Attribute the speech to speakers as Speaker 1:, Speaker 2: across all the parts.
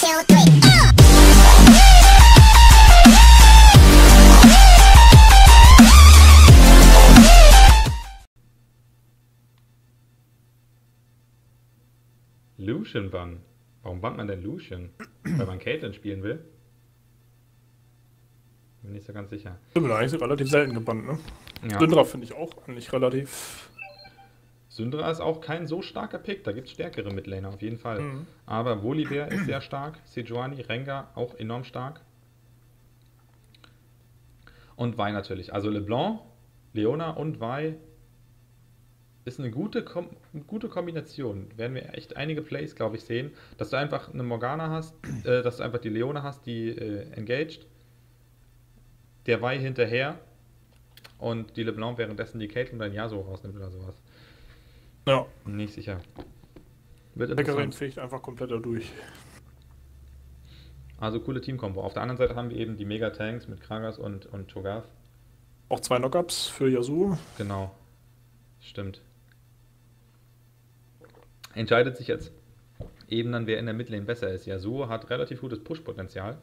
Speaker 1: Lucian bannen. Warum bannt man denn Lucian? Weil man Caitlyn spielen will? Bin nicht so ganz sicher.
Speaker 2: Ich bin eigentlich relativ selten gebannt, ne?
Speaker 1: Ja.
Speaker 2: Syndra finde ich auch eigentlich relativ...
Speaker 1: Syndra ist auch kein so starker Pick, da gibt es stärkere Midlaner auf jeden Fall. Aber Volibear ist sehr stark, Sejuani, Rengar auch enorm stark. Und Vi natürlich. Also LeBlanc, Leona und Vi ist eine gute Kombination. Werden wir echt einige Plays, glaube ich, sehen. Dass du einfach eine Morgana hast, dass du einfach die Leona hast, die engaged. Der Vi hinterher und die LeBlanc währenddessen die Caitlyn und dann Yasuo rausnimmt oder sowas.
Speaker 2: Ja.
Speaker 1: Nicht sicher. Wird
Speaker 2: Neckerin fegt einfach komplett da durch.
Speaker 1: Also coole Teamkombo. Auf der anderen Seite haben wir eben die Mega-Tanks mit Kragas und Cho'Gath.
Speaker 2: Auch 2 Knockups für Yasuo.
Speaker 1: Genau. Stimmt. Entscheidet sich jetzt eben dann, wer in der Midlane besser ist. Yasuo hat relativ gutes Push-Potenzial.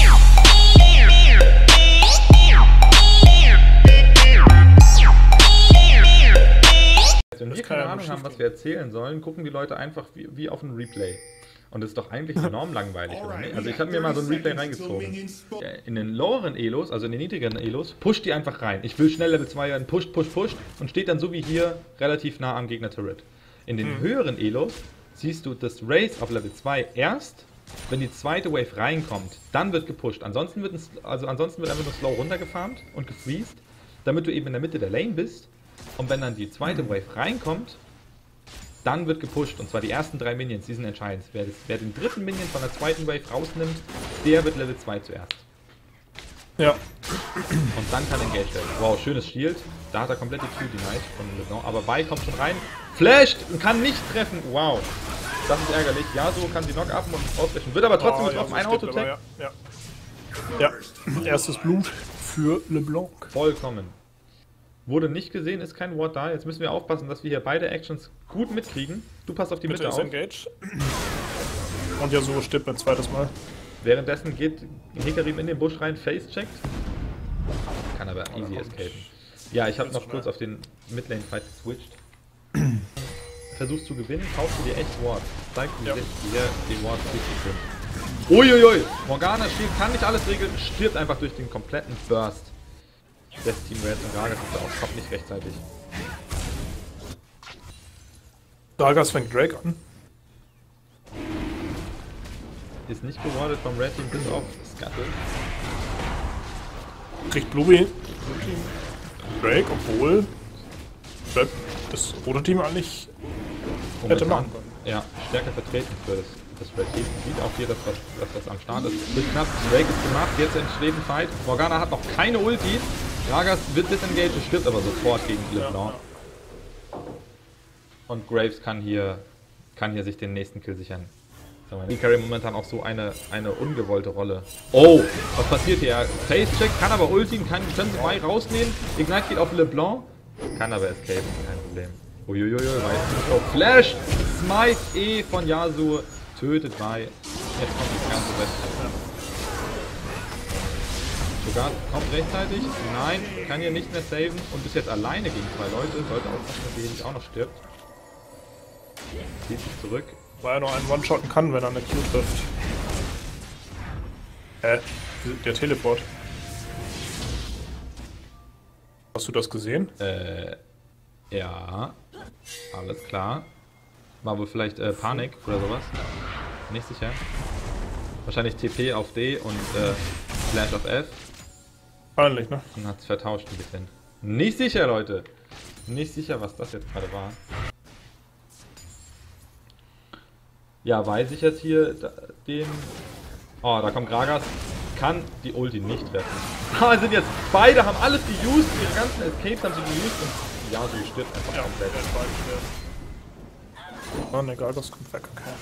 Speaker 1: Wenn wir keine Ahnung haben, was wir erzählen sollen, gucken die Leute einfach wie auf ein Replay. Und das ist doch eigentlich enorm langweilig, oder nicht? Also ich habe mir mal so ein Replay reingezogen. In den loweren Elos, also in den niedrigeren Elos, pusht die einfach rein. Ich will schnell Level 2 werden, pusht und steht dann so wie hier relativ nah am Gegner-Turret. In den höheren Elos siehst du das Race auf Level 2 erst, wenn die zweite Wave reinkommt. Dann wird gepusht. Ansonsten wird einfach nur slow runtergefarmt und gefreezed, damit du eben in der Mitte der Lane bist. Und wenn dann die zweite Wave reinkommt, dann wird gepusht. Und zwar die ersten 3 Minions, die sind entscheidend. Wer den dritten Minion von der zweiten Wave rausnimmt, der wird Level 2 zuerst.
Speaker 2: Ja.
Speaker 1: Und dann kann engaged werden. Wow, schönes Shield. Da hat er komplett die Q denied von LeBlanc. Aber Vi kommt schon rein. Flasht und kann nicht treffen. Wow. Das ist ärgerlich. Yasuo kann sie knock-upen und ausweichen. Wird aber trotzdem getroffen. Ein Auto-Tag.
Speaker 2: Ja. Erstes Blut für LeBlanc.
Speaker 1: Vollkommen. Wurde nicht gesehen, ist kein Ward da. Jetzt müssen wir aufpassen, dass wir hier beide Actions gut mitkriegen. Du passt auf die Mitte auf.
Speaker 2: Engaged. Und Yasuo stirbt ein zweites Mal.
Speaker 1: Währenddessen geht Hecarim in den Busch rein, face-checkt. Kann aber easy escapen. Ja, ich habe noch kurz auf den Midlane-Fight geswitcht. Versuchst zu gewinnen, kaufst du dir echt Ward. Zeig dir die Wards richtig sind. Uiuiui! Morgana steht, kann nicht alles regeln, stirbt einfach durch den kompletten Burst. Das Team Red und Gragas ist da auch, kommt nicht rechtzeitig.
Speaker 2: Gragas fängt Drake an.
Speaker 1: Ist nicht gewardet vom Red Team bis auf Scuttle.
Speaker 2: Kriegt Bluey Drake, obwohl das rote Team eigentlich hätte machen können.
Speaker 1: Ja, stärker vertreten für das Red Team. Sieht auch hier, dass das am Start ist. Wird knapp, Drake ist gemacht, jetzt entsteht ein Fight. Morgana hat noch keine Ulti. Gragas wird disengaged und stirbt aber sofort gegen LeBlanc. Und Graves kann hier sich den nächsten Kill sichern. Hecarim momentan auch so eine ungewollte Rolle. Oh, was passiert hier? Face-Check, kann aber ultien, können sie Vi rausnehmen. Ignite geht auf LeBlanc, kann aber escapen, kein Problem. Uiuiui, oh, Flash, Smite E von Yasuo, tötet Vi. Jetzt kommt das ganze Rest. Sogar kommt rechtzeitig. Nein, kann hier nicht mehr saven und ist jetzt alleine gegen 2 Leute. Sollte aufpassen, dass er nicht auch noch stirbt. Zieht sich zurück.
Speaker 2: Weil er noch einen One-Shotten kann, wenn er eine Q trifft. Der Teleport. Hast du das gesehen?
Speaker 1: Ja. Alles klar. War wohl vielleicht Panik oder sowas. Nicht sicher. Wahrscheinlich TP auf D und Flash auf F.
Speaker 2: Peinlich, ne?
Speaker 1: Und hat es vertauscht ein bisschen. Nicht sicher, Leute. Nicht sicher, was das jetzt gerade war. Ja, weiß ich jetzt hier den... Oh, da kommt Gragas. Kann die Ulti nicht treffen. Aber sind jetzt... Beide haben alles geused. Ihre ganzen Escapes haben sie geused. Und ja, sie stirbt einfach komplett.
Speaker 2: Oh ne, Gragas kommt weg, okay.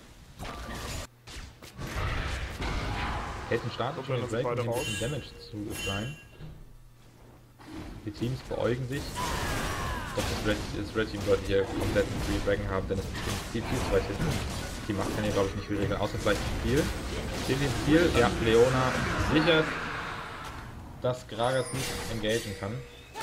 Speaker 1: Helden startet schon den Break, um ein bisschen Damage zu sein. Die Teams beäugen sich. Ich glaube, das Red Team sollte hier komplett einen Free Dragon haben, denn es ist bestimmt viel zu weit hinten. Team macht, kann hier glaube ich nicht viel regeln, außer vielleicht viel. Ziel, ja, Leona sichert, dass Gragas nicht engagen kann.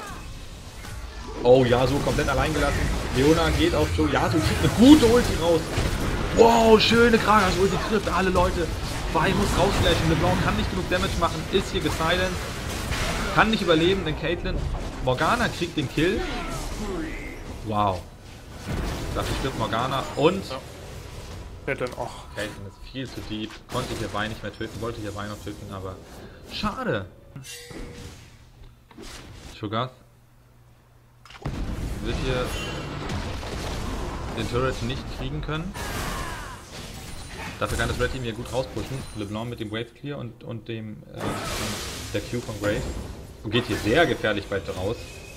Speaker 1: Oh, Yasuo komplett allein gelassen. Leona geht auf Joe. Yasuo kriegt eine gute Ulti raus. Wow, schöne Gragas Ulti trifft alle Leute. Vi muss rausflashen. LeBlanc kann nicht genug Damage machen, ist hier gesilenced. Kann nicht überleben, denn Caitlyn. Morgana kriegt den Kill. Wow. Dafür stirbt Morgana und...
Speaker 2: Caitlyn auch.
Speaker 1: Caitlyn ist viel zu deep. Konnte hier Vi nicht mehr töten, wollte hier Vi noch töten, aber... Schade. Cho'Gath wird hier den Turret nicht kriegen können. Dafür kann das Red Team hier gut rauspushen. LeBlanc mit dem Wave Clear und dem der Q von Graves. Und geht hier sehr gefährlich weit raus.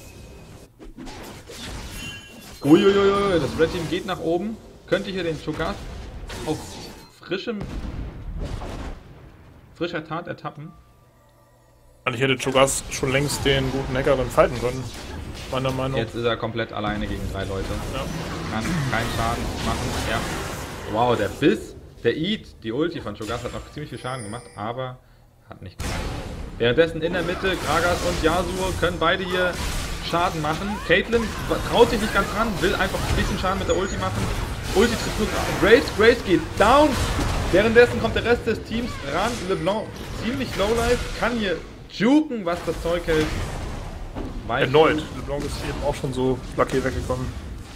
Speaker 1: Uiuiui, das Red Team geht nach oben. Könnte hier den Cho'Gath auf frischer Tat ertappen.
Speaker 2: Und ich hätte Cho'Gath schon längst den guten Hacker dann fighten können. Meiner Meinung.
Speaker 1: Jetzt ist er komplett alleine gegen 3 Leute.
Speaker 2: Ja.
Speaker 1: Kann keinen Schaden machen. Ja. Wow, der Biss, der Eat, die Ulti von Cho'Gath hat noch ziemlich viel Schaden gemacht, aber hat nicht gemacht. Währenddessen in der Mitte, Gragas und Yasuo können beide hier Schaden machen. Caitlyn traut sich nicht ganz ran, will einfach ein bisschen Schaden mit der Ulti machen. Ulti trifft nur Graves geht down. Währenddessen kommt der Rest des Teams ran. LeBlanc ziemlich lowlife, kann hier juken, was das Zeug hält.
Speaker 2: Erneut. LeBlanc ist eben auch schon so lucky weggekommen.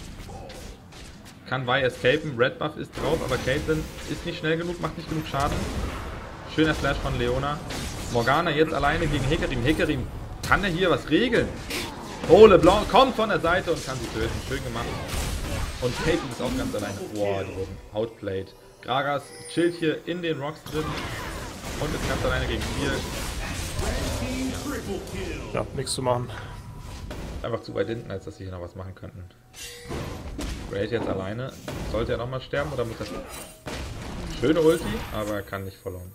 Speaker 1: Kann Vi escapen, Red Buff ist drauf, aber Caitlyn ist nicht schnell genug, macht nicht genug Schaden. Schöner Flash von Leona. Morgana jetzt alleine gegen Hecarim. Hecarim, kann er hier was regeln? Oh, LeBlanc kommt von der Seite und kann sie töten. Schön gemacht. Und Caitlyn ist auch ganz alleine. Boah, die wurden outplayed. Gragas chillt hier in den Rocks drin und ist ganz alleine gegen 4.
Speaker 2: Ja, nichts zu machen.
Speaker 1: Einfach zu weit hinten, als dass sie hier noch was machen könnten. Great jetzt alleine. Sollte er nochmal sterben oder muss er... Schöne Ulti, aber er kann nicht verloren.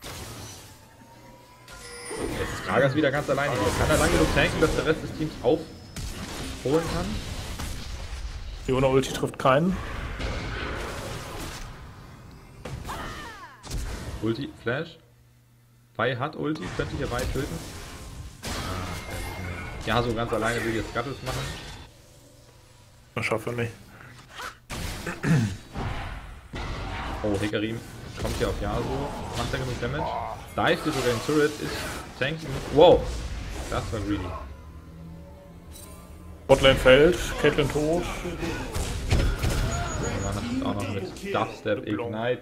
Speaker 1: Jetzt ist Gragas wieder ganz alleine. Hier kann er lang genug tanken, dass der Rest des Teams aufholen kann.
Speaker 2: Leona Ulti trifft keinen.
Speaker 1: Ulti, Flash. Vi hat Ulti, könnte hier Vi töten. Ja, so ganz alleine will jetzt Scuttles machen.
Speaker 2: Das schafft er nicht.
Speaker 1: Oh, Hecarim kommt hier auf Yasuo. Macht er genug Damage? Dive hier sogar den Turret, ist tanken. Wow, das war greedy.
Speaker 2: Botlane fällt, Caitlyn tot.
Speaker 1: Und dann auch noch mit Dubstep Ignite.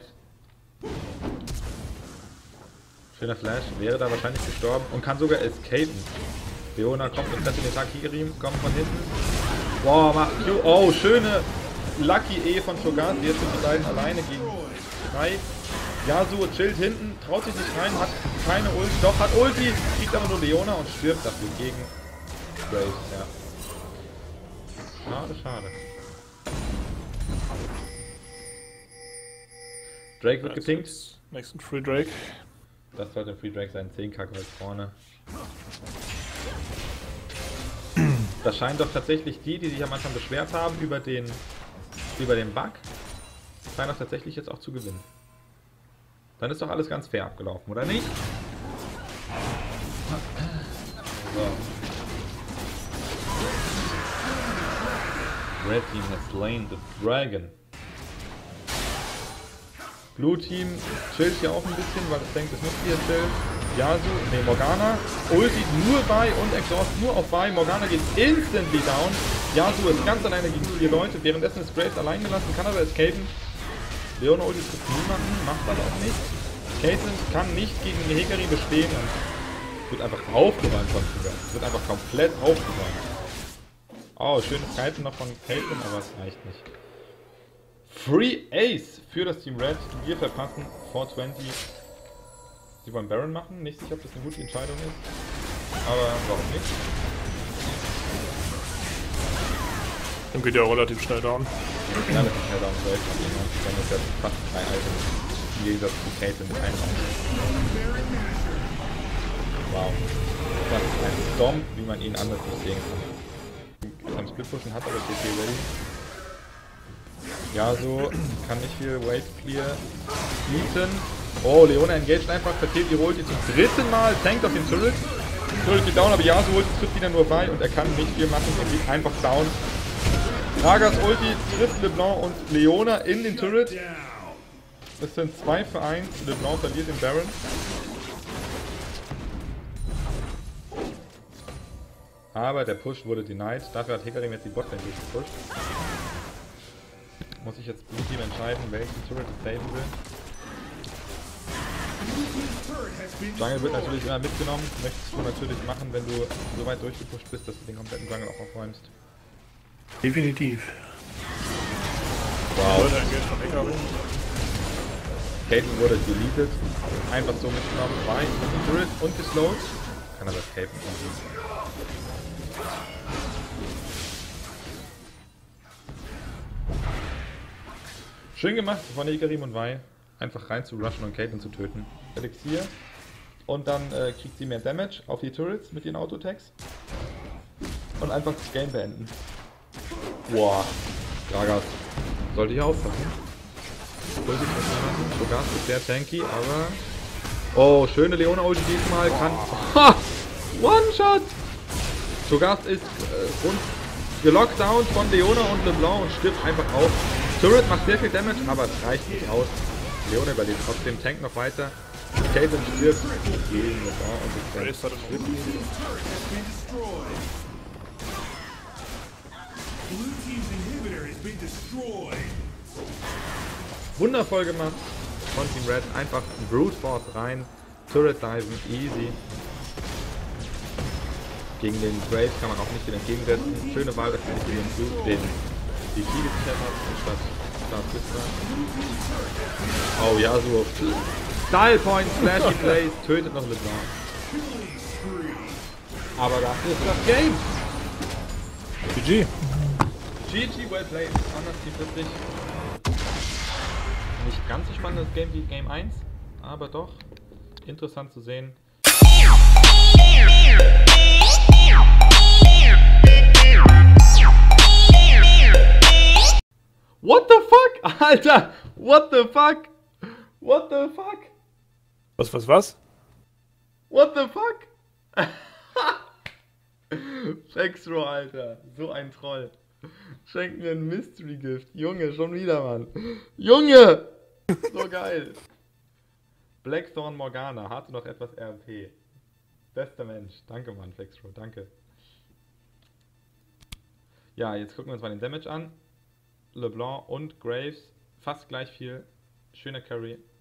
Speaker 1: Schöner Flash, wäre da wahrscheinlich gestorben und kann sogar escapen. Leona kommt und trifft den Tag. Hecarim kommt von hinten. Wow, macht Q. Oh, schöne Lucky E von Cho'Gath. Jetzt sind die beiden alleine gegen 3. Yasuo chillt hinten, traut sich nicht rein, hat keine Ulti. Doch, hat Ulti, kriegt aber nur Leona und stirbt dafür gegen Graves. Ja. Schade, schade. Drake wird gepinkt.
Speaker 2: Nächsten Free Drake.
Speaker 1: Das sollte ein Free Drake sein, 10k Gold vorne. Das scheint doch tatsächlich die sich am Anfang beschwert haben über den Bug, scheint doch tatsächlich jetzt auch zu gewinnen. Dann ist doch alles ganz fair abgelaufen, oder nicht? So. Red Team has slain the Dragon. Blue Team chillt hier auch ein bisschen, weil es denkt, es muss hier chillen. Yasuo, ne, Morgana, ulti nur Vi und Exhaust nur auf Vi. Morgana geht instantly down. Yasuo ist ganz alleine gegen 4 Leute. Währenddessen ist Graves allein gelassen, kann aber escapen. Leona ulti trifft niemanden, macht aber auch nichts. Caitlyn kann nicht gegen die Hecarim bestehen und wird einfach aufgeräumt von Cho'Gath. Wird einfach komplett aufgeräumt. Oh, schönes Kiten noch von Caitlyn, aber es reicht nicht. Free Ace für das Team Red. Wir verpassen 420. Sie wollen Baron machen. Nicht sicher, ob das eine gute Entscheidung ist. Aber warum nicht?
Speaker 2: Dann geht ja auch relativ schnell down.
Speaker 1: Ja, das ist schnell down. Dann ist ja fast 3 Items. Im Gegensatz zu Caitlyn mit einem Item. Wow. Das ist ein Stomp, wie man ihn anders nicht sehen kann. Am Split pushen hat aber TP ready. Ja, so kann nicht viel Wave Clear bieten. Oh, Leona engaged einfach, verfehlt ihre Ulti zum dritten Mal, tankt auf den Turret. Turret geht down, aber Yasuo Ulti trifft wieder nur bei und er kann nicht viel machen, er geht einfach down. Gragas Ulti trifft LeBlanc und Leona in den Turret. Es sind 2 für 1, LeBlanc verliert den Baron. Aber der Push wurde denied, dafür hat Hecarim jetzt die Botlane durchgepusht. Muss ich jetzt Blue Team entscheiden, welchen Turret es saven will. Jungle wird natürlich immer mitgenommen, möchtest du natürlich machen, wenn du so weit durchgepusht bist, dass du den kompletten Jungle auch aufräumst.
Speaker 2: Definitiv.
Speaker 1: Wow. Caitlyn wurde deleted, einfach so mitgenommen, war mit dem Turret und geslowt. Kann aber escapen. Schön gemacht von Hecarim und Vi, einfach rein zu rushen und Caitlyn zu töten. Elixier. Und dann kriegt sie mehr Damage auf die Turrets mit ihren Auto-Attacks. Und einfach das Game beenden. Boah. Gragas. Sollte ich aufpassen. Cho'Gath ist sehr tanky, aber... Oh, schöne Leona-Ulti diesmal kann... Ha! One-Shot! Cho'Gath ist gelockdown von Leona und LeBlanc und stirbt einfach auf. Turret macht sehr viel Damage, aber es reicht nicht aus. Leona überlebt trotzdem, tankt noch weiter. Caitlyn stirbt gegen LeBlanc und ist wundervoll gemacht von Team Red. Einfach ein Brute Force rein. Turret diven, easy. Gegen den Graves kann man auch nicht viel entgegensetzen. Schöne Wahl, dass man nicht den die Key gesichert hat, statt Whisper. Oh, Yasuo. Style Point, Flashy Plays, tötet noch LeBlanc. Aber das ist das Game!
Speaker 2: GG.
Speaker 1: GG, well played. Anders Team 40. Nicht ganz so spannendes Game wie Game 1, aber doch interessant zu sehen. What the fuck? Alter! What the fuck? What the fuck?
Speaker 2: Was?
Speaker 1: What the fuck? Flexro, Alter. So ein Troll. Schenk mir ein Mystery Gift. Junge, schon wieder, Mann. Junge! So geil. Blackthorn Morgana. Hatte noch etwas RP. Bester Mensch. Danke, Mann, Flexro. Danke. Ja, jetzt gucken wir uns mal den Damage an. LeBlanc und Graves. Fast gleich viel. Schöner Carry.